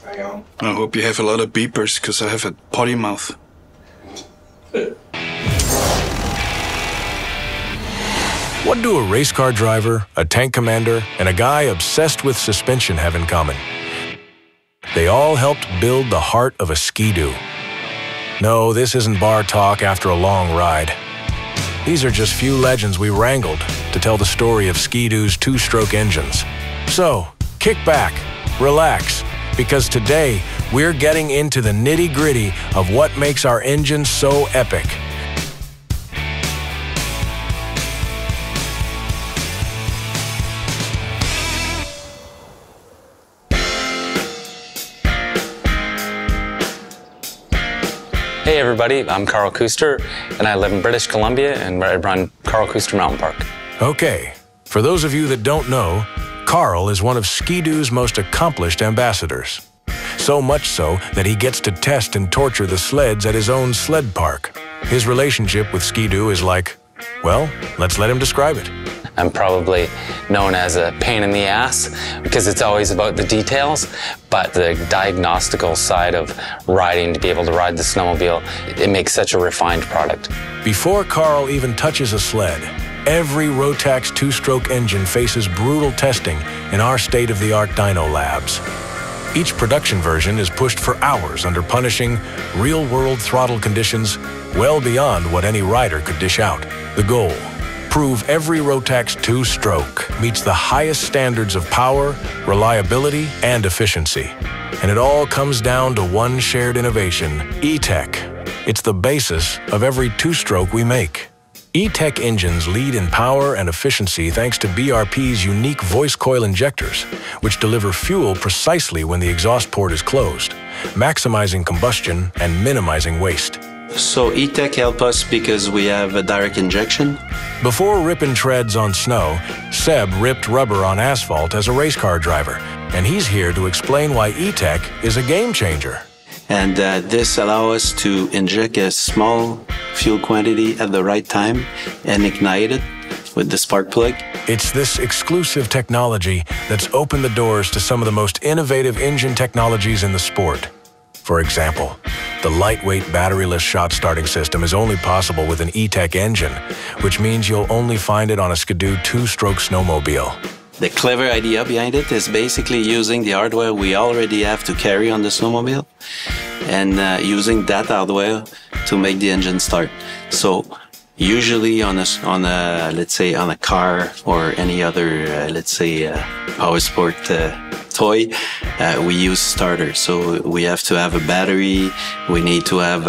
I hope you have a lot of beepers, because I have a potty mouth. What do a race car driver, a tank commander, and a guy obsessed with suspension have in common? They all helped build the heart of a Ski-Doo. No, this isn't bar talk after a long ride. These are just few legends we wrangled to tell the story of Ski-Doo's two-stroke engines. So, kick back, relax, because today we're getting into the nitty-gritty of what makes our engines so epic. Hey everybody, I'm Carl Kuster, and I live in British Columbia, and I run Carl Kuster Mountain Park. Okay, for those of you that don't know, Carl is one of Ski-Doo's most accomplished ambassadors. So much so that he gets to test and torture the sleds at his own sled park. His relationship with Ski-Doo is like, well, let's let him describe it. I'm probably known as a pain in the ass because it's always about the details, but the diagnostical side of riding, to be able to ride the snowmobile, it makes such a refined product. Before Carl even touches a sled, every Rotax two-stroke engine faces brutal testing in our state-of-the-art dyno labs. Each production version is pushed for hours under punishing, real-world throttle conditions well beyond what any rider could dish out. The goal: prove every Rotax two-stroke meets the highest standards of power, reliability, and efficiency. And it all comes down to one shared innovation: E-TEC. It's the basis of every two-stroke we make. E-TEC engines lead in power and efficiency thanks to BRP's unique voice coil injectors, which deliver fuel precisely when the exhaust port is closed, maximizing combustion and minimizing waste. So E-TEC help us because we have a direct injection. Before ripping treads on snow, Seb ripped rubber on asphalt as a race car driver, and he's here to explain why E-TEC is a game changer. And this allows us to inject a small fuel quantity at the right time and ignite it with the spark plug. It's this exclusive technology that's opened the doors to some of the most innovative engine technologies in the sport. For example, the lightweight batteryless shot starting system is only possible with an E-TEC engine, which means you'll only find it on a Ski-Doo two-stroke snowmobile. The clever idea behind it is basically using the hardware we already have to carry on the snowmobile and using that hardware to make the engine start. So usually on a let's say on a car or any other let's say power sport toy, we use starters. So we have to have a battery, we need to have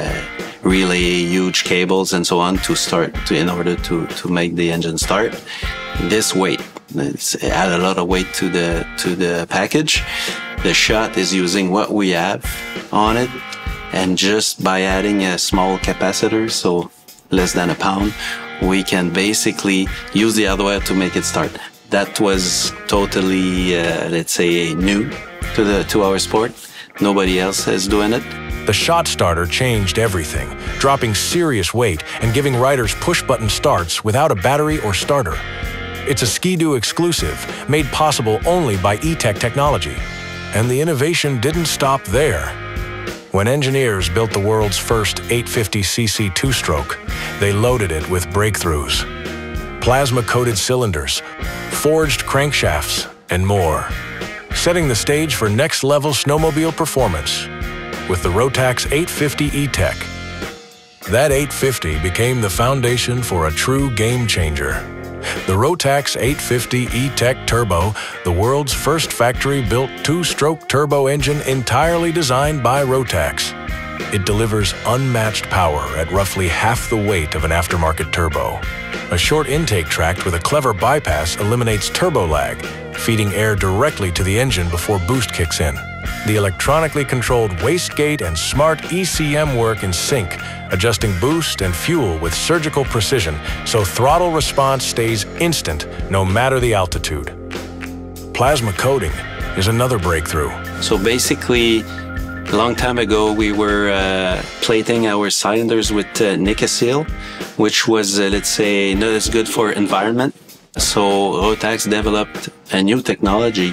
relay, huge cables and so on to start in order to make the engine start. This weight, it's add a lot of weight to the package. The shot is using what we have on it, and just by adding a small capacitor, so less than a pound, we can basically use the hardware to make it start. That was totally, let's say, new to our sport. Nobody else is doing it. The shot starter changed everything, dropping serious weight and giving riders push-button starts without a battery or starter. It's a Ski-Doo exclusive, made possible only by E-TEC technology. And the innovation didn't stop there. When engineers built the world's first 850cc two-stroke, they loaded it with breakthroughs: plasma-coated cylinders, forged crankshafts, and more, setting the stage for next-level snowmobile performance with the Rotax 850 E-TEC. That 850 became the foundation for a true game-changer. The Rotax 850 E-TEC Turbo, the world's first factory-built two-stroke turbo engine entirely designed by Rotax. It delivers unmatched power at roughly half the weight of an aftermarket turbo. A short intake tract with a clever bypass eliminates turbo lag, feeding air directly to the engine before boost kicks in. The electronically controlled wastegate and smart ECM work in sync, adjusting boost and fuel with surgical precision so throttle response stays instant no matter the altitude. Plasma coating is another breakthrough. So basically, a long time ago, we were plating our cylinders with Nicosil, which was, let's say, not as good for environment. So Rotax developed a new technology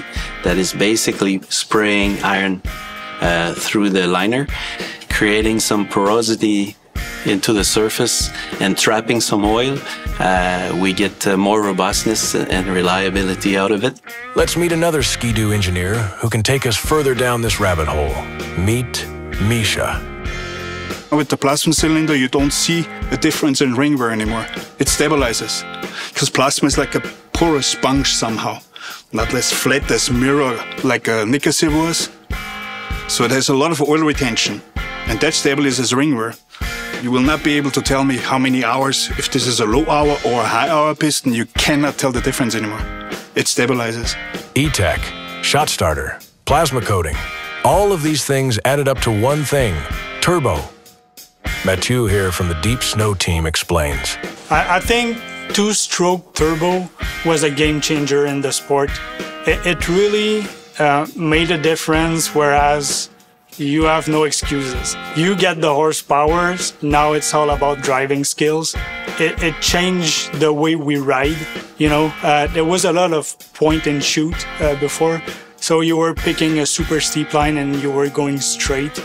that is basically spraying iron through the liner, creating some porosity into the surface and trapping some oil. We get more robustness and reliability out of it. Let's meet another Ski-Doo engineer who can take us further down this rabbit hole. Meet Misha. With the plasma cylinder, you don't see a difference in ring wear anymore. It stabilizes, because plasma is like a porous sponge somehow, not as flat as mirror like a nickel sieve was. So it has a lot of oil retention, and that stabilizes ring wear. You will not be able to tell me how many hours, if this is a low hour or a high hour piston. You cannot tell the difference anymore. It stabilizes. E-TEC, shot starter, plasma coating. All of these things added up to one thing, turbo. Mathieu here from the Deep Snow team explains. I think two-stroke turbo was a game changer in the sport. It really made a difference, whereas you have no excuses. You get the horsepower, now it's all about driving skills. It changed the way we ride. You know, there was a lot of point and shoot before, so you were picking a super steep line and you were going straight.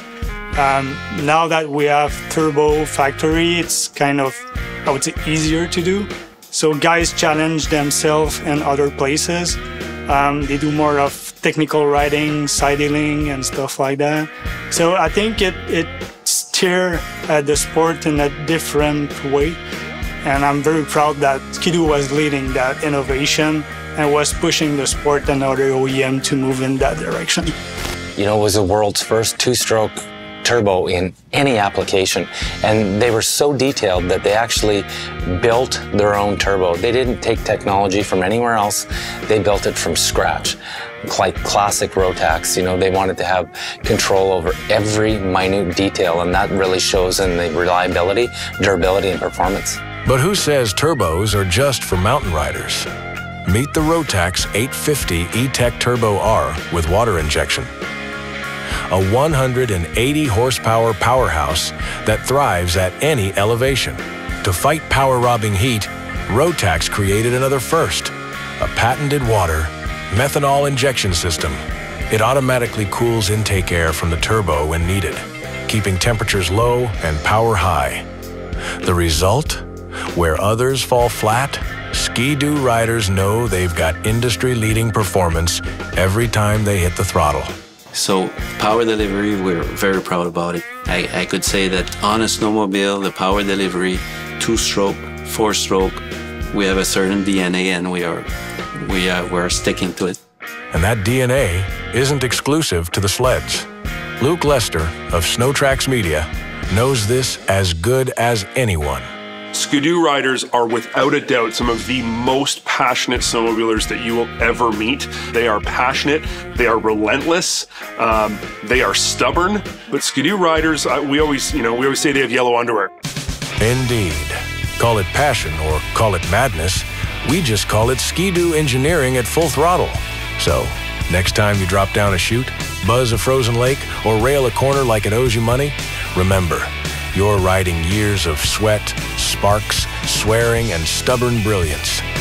Now that we have turbo factory, it's kind of, I would say, easier to do. So guys challenge themselves in other places. They do more of technical riding, sidling, and stuff like that. So I think it steered the sport in a different way. And I'm very proud that Ski-Doo was leading that innovation and was pushing the sport and other OEM to move in that direction. You know, it was the world's first two-stroke turbo in any application, and they were so detailed that they actually built their own turbo. They didn't take technology from anywhere else, they built it from scratch. Like classic Rotax, you know, they wanted to have control over every minute detail, and that really shows in the reliability, durability, and performance. But who says turbos are just for mountain riders? Meet the Rotax 850 E-TEC Turbo R with water injection. A 180 horsepower powerhouse that thrives at any elevation. To fight power-robbing heat, Rotax created another first, a patented water methanol injection system. It automatically cools intake air from the turbo when needed, keeping temperatures low and power high. The result? Where others fall flat, Ski-Doo riders know they've got industry-leading performance every time they hit the throttle. So power delivery, we're very proud about it. I could say that on a snowmobile, the power delivery, two-stroke, four-stroke, we have a certain DNA, and we're sticking to it. And that DNA isn't exclusive to the sleds. Luke Lester of Snowtrax Media knows this as good as anyone. Ski-Doo riders are without a doubt some of the most passionate snowmobilers that you will ever meet. They are passionate, they are relentless, they are stubborn. But Ski-Doo riders, we always say they have yellow underwear. Indeed. Call it passion or call it madness. We just call it Ski-Doo engineering at full throttle. So, next time you drop down a chute, buzz a frozen lake, or rail a corner like it owes you money, remember, you're riding years of sweat, sparks, swearing, and stubborn brilliance.